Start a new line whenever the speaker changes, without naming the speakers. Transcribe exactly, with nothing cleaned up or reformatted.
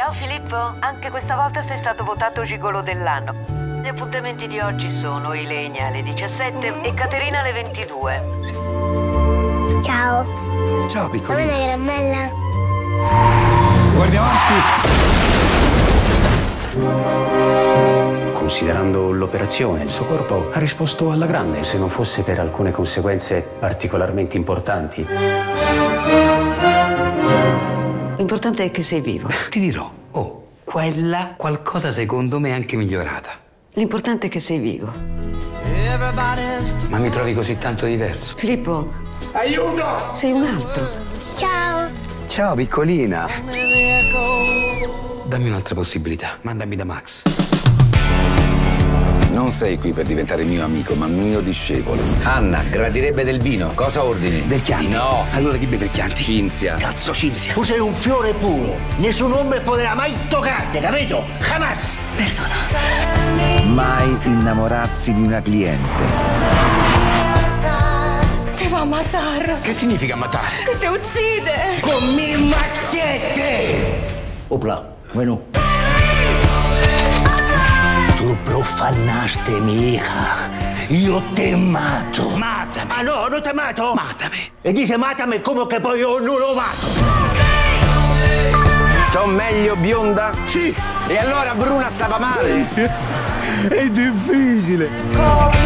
Ciao Filippo, anche questa volta sei stato votato gigolo dell'anno. Gli appuntamenti di oggi sono Ilenia alle diciassette e Caterina alle ventidue.
Ciao.
Ciao piccolina.
Come una caramella?
Guardi avanti.
Considerando l'operazione, il suo corpo ha risposto alla grande, se non fosse per alcune conseguenze particolarmente importanti.
L'importante è che sei vivo.
Ti dirò, oh, quella qualcosa secondo me è anche migliorata.
L'importante è che sei vivo.
Ma mi trovi così tanto diverso?
Filippo,
Aiuto!
sei un altro.
Ciao.
Ciao piccolina. Dammi un'altra possibilità, mandami da Max.
Non sei qui per diventare mio amico, ma mio discepolo. Anna gradirebbe del vino. Cosa ordini?
Del Chianti.
No.
Allora chi beve il Chianti?
Cinzia.
Cazzo, Cinzia.
Tu sei un fiore puro. Nessun uomo potrà mai toccarti, capito? Jamás.
Mai innamorarsi di una cliente.
Te va a matar.
Che significa matare?
Che te uccide.
Con mi mazzette. Opla, bueno. Tu profanaste mi hija. Io te mato.
Matami.
Ah no, non te mato?
Matami.
E dice matami come che poi io non lo mato.
Sto meglio bionda?
Sì.
E allora Bruna stava male?
È difficile.